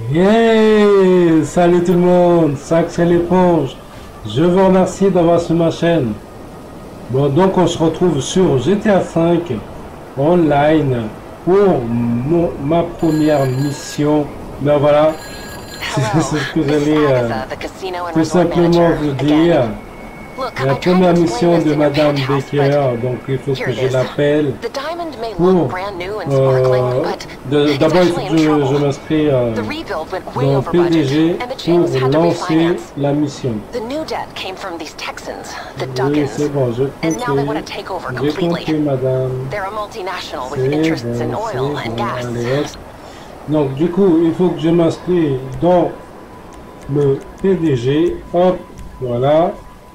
Yeah! Salut tout le monde, c'est l'éponge. Je vous remercie d'avoir sur ma chaîne. Bon, donc on se retrouve sur GTA 5 online pour ma première mission. Ben voilà, c'est ce que j'allais tout simplement vous dire. La première mission de Madame Baker, donc il faut que je l'appelle pour... D'abord il faut que je m'inscris dans PDG pour lancer la mission. Oui, c'est bon, j'ai compris madame. C'est bon, allez, hop. Donc du coup, il faut que je m'inscris dans le PDG, hop, voilà.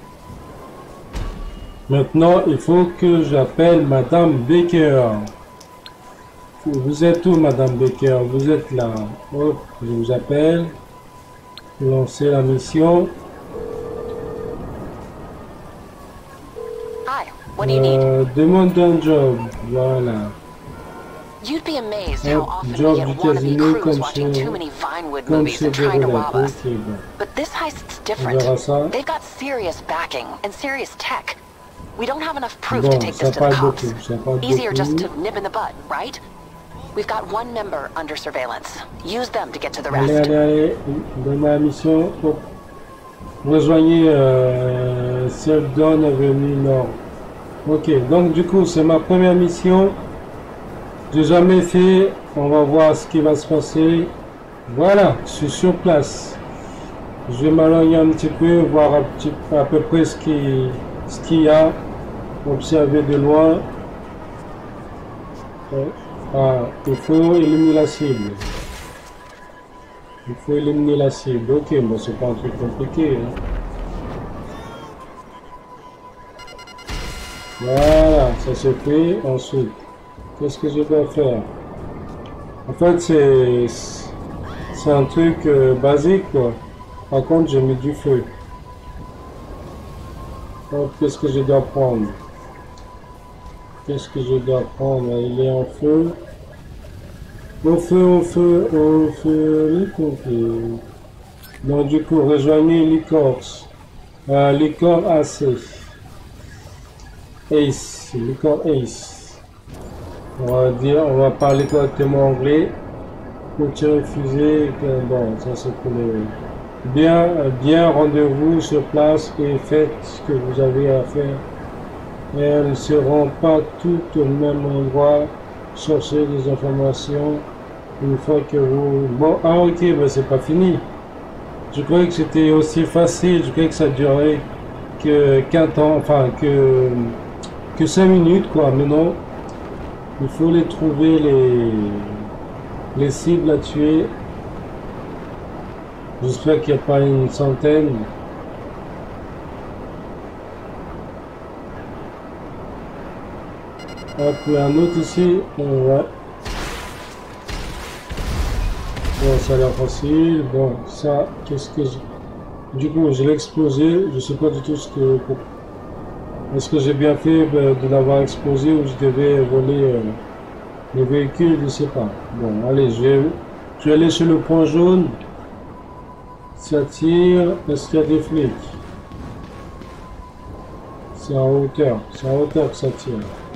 Maintenant, il faut que j'appelle Madame Baker. Vous êtes où, Madame Baker? Vous êtes là. Hop, je vous appelle. Lancer la mission. Demande un job. Voilà. You'd be amazed how often Job we du get wannabe casino crews watching too many Vinewood movies and trying to rob us. But this heist's different. They've got serious backing and serious tech. We don't have enough proof to take this to the cops. Easier just to nip in the bud, right? We've got one member under surveillance. Use them to get to the rest. Allez, donne la mission. Rejoignez Seldon Avenue Nord. Ok, donc du coup, c'est ma première mission. J'ai jamais fait. On va voir ce qui va se passer. Voilà, je suis sur place. Je vais m'éloigner un petit peu, voir à peu près ce qu'il y a, observer de loin. Ah, il faut éliminer la cible. Il faut éliminer la cible. Ok, bon, c'est pas un truc compliqué. Hein. Voilà, ça c'est fait. Ensuite, qu'est-ce que je dois faire? En fait, c'est un truc basique, quoi. Par contre, j'ai mis du feu. Qu'est-ce que je dois prendre? Qu'est-ce que je dois prendre? Il est en feu. Au feu, les pompiers. Donc du coup, rejoignez Licor. Licor AC. Ace. Licor Ace. On va parler correctement anglais. Pour tirer fusée. Bon, ça c'est pour les... Bien, rendez-vous sur place et faites ce que vous avez à faire. Et elles ne seront pas toutes au même endroit. Cherchez des informations une fois que vous... Bon, ah ok, ben c'est pas fini. Je croyais que c'était aussi facile. Je croyais que ça durait qu'un temps, enfin que 5 minutes quoi. Mais non, il faut les trouver les cibles à tuer. J'espère qu'il n'y a pas une centaine. Hop, il y a un autre ici. Ouais. Bon, ça a l'air facile. Bon, ça, qu'est-ce que je... Du coup, je l'ai explosé. Je sais pas du tout ce que... Est-ce que j'ai bien fait de l'avoir explosé ou je devais voler les véhicules? Je sais pas. Bon, allez, je vais aller sur le point jaune. Ça tire. Est-ce qu'il y a des flics? C'est en hauteur. C'est en hauteur que ça tire.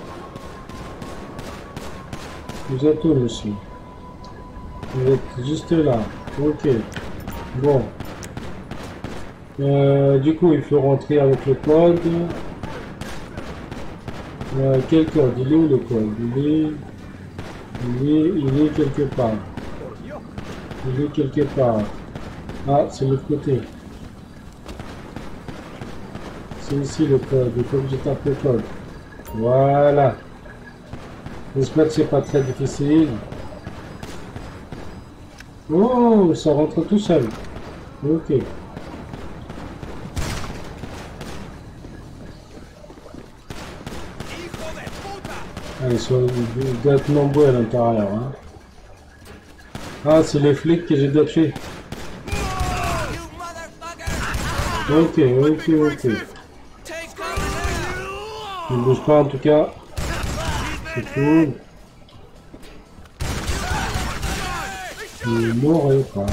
Vous êtes où, monsieur? Vous êtes juste là. Ok. Bon. Du coup, il faut rentrer avec le code. Quel code? Il est où le code? Il est quelque part. Il est quelque part. Ah, c'est l'autre côté. C'est ici le code. Il faut que je tape le code. Voilà. J'espère que c'est pas très difficile. Oh, ça rentre tout seul. Ok. Allez, ils doivent être nombreux à l'intérieur. Hein. Ah, c'est les flics que j'ai dois tuer. Ok. Ne bouge pas en tout cas. C'est cool. ne mourrez pas.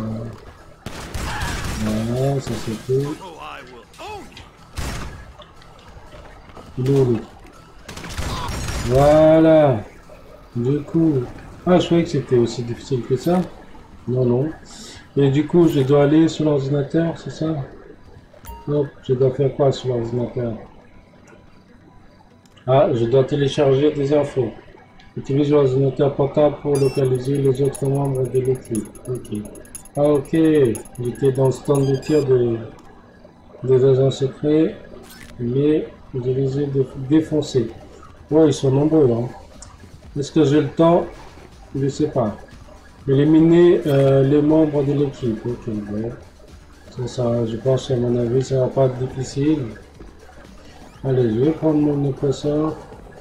Voilà, ça c'est tout. Voilà. Du coup... Ah, je croyais que c'était aussi difficile que ça. Non, non. Et du coup, je dois aller sur l'ordinateur, c'est ça? Hop, je dois faire quoi sur l'ordinateur? Ah, je dois télécharger des infos. Utilise l'ordinateur portable pour localiser les autres membres de l'équipe. Ok. Ah, ok. J'étais dans le stand de tir des agents secrets. Mais je les ai défoncés. Ouais, ils sont nombreux. Hein. Est-ce que j'ai le temps? Je ne sais pas. Éliminer les membres de l'équipe. Ok, bon. Ça, je pense à mon avis, ça va pas être difficile. Allez, je vais prendre mon épaisseur.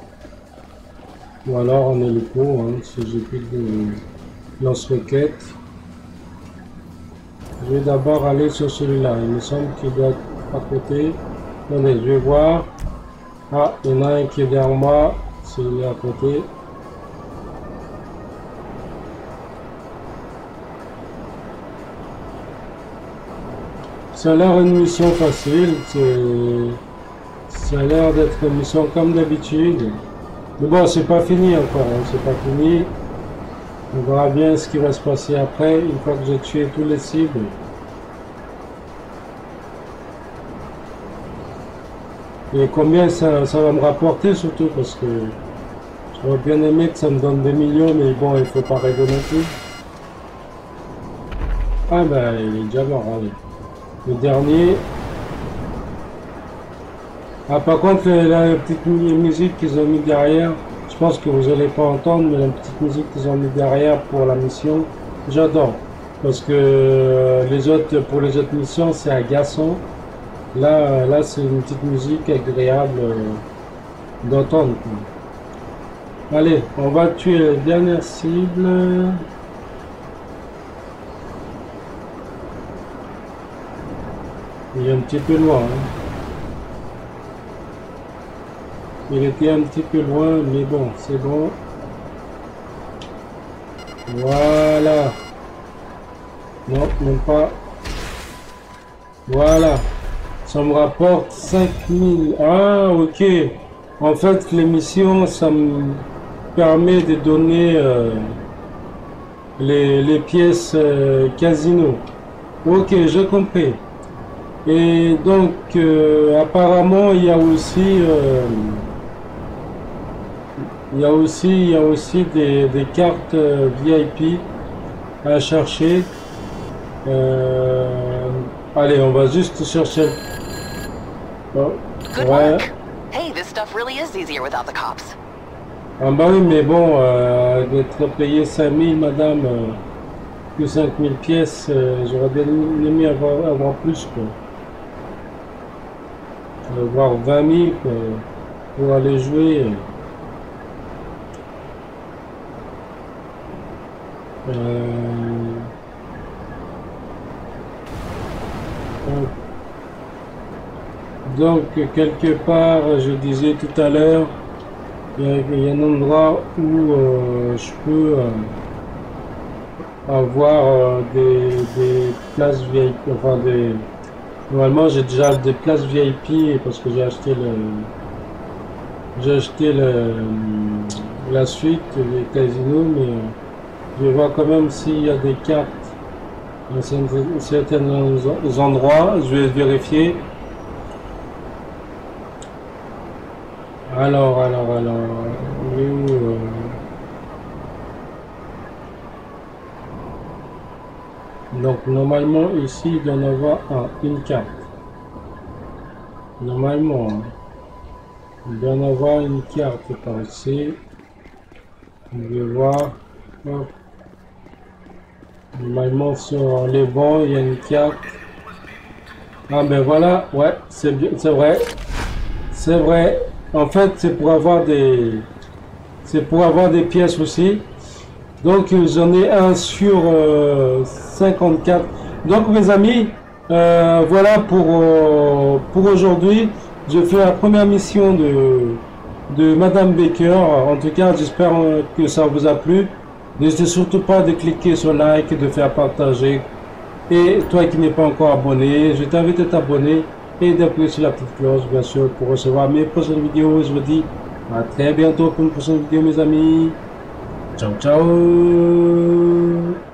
Ou alors en hélico, hein, si j'ai plus de lance-roquettes. Je vais d'abord aller sur celui-là. Il me semble qu'il doit être à côté. Attendez, je vais voir. Ah, il y en a un qui est derrière moi. Celui-là à côté. Ça a l'air une mission facile. Ça a l'air d'être une mission comme d'habitude. Mais bon, c'est pas fini encore. Hein, c'est pas fini. On verra bien ce qui va se passer après, une fois que j'ai tué tous les cibles. Et combien ça va me rapporter surtout, parce que j'aurais bien aimé que ça me donne des millions, mais bon, il faut pas rêver non plus. Ah ben, il est déjà mort, allez. Le dernier. Ah, par contre, la petite musique qu'ils ont mis derrière, je pense que vous allez pas entendre, mais la petite musique qu'ils ont mis derrière pour la mission, j'adore. Parce que pour les autres missions, c'est agaçant. Là c'est une petite musique agréable d'entendre. Allez, on va tuer la dernière cible. Il est un petit peu loin. Hein. Il était un petit peu loin, mais bon, c'est bon. Voilà. Non, même pas. Voilà. Ça me rapporte 5000. Ah, ok. En fait, l'émission, ça me permet de donner les pièces casino. Ok, j'ai compris. Et donc, apparemment, il y a aussi des cartes VIP à chercher. Allez, on va juste chercher. Oh, ouais. Hey, this stuff really is easier without the cops. Ah bah oui, mais bon, d'être payé 5000, madame, plus 5000 pièces, j'aurais bien aimé avoir plus, quoi. Voire 20 000, quoi, pour aller jouer. Donc, quelque part, je disais tout à l'heure, il y a un endroit où je peux avoir des places VIP, enfin normalement j'ai déjà des places VIP parce que j'ai acheté la suite, les casinos, mais je vais voir quand même s'il y a des cartes dans certains endroits, je vais vérifier. Alors, donc normalement ici il doit y en avoir une carte. Normalement, il doit y en avoir une carte par ici. On va voir. Hop. Normalement sur les bancs il y a une carte. Ah ben voilà, ouais, c'est bien, c'est vrai. C'est vrai. En fait, c'est pour avoir des pièces aussi. Donc, j'en ai un sur 54. Donc, mes amis, voilà pour aujourd'hui. Je fais la première mission de Madame Baker. En tout cas, j'espère que ça vous a plu. N'hésitez surtout pas de cliquer sur like et de faire partager. Et toi qui n'es pas encore abonné, je t'invite à t'abonner et d'appuyer sur la petite cloche, bien sûr, pour recevoir mes prochaines vidéos. Je vous dis à très bientôt pour une prochaine vidéo, mes amis. Ciao, ciao.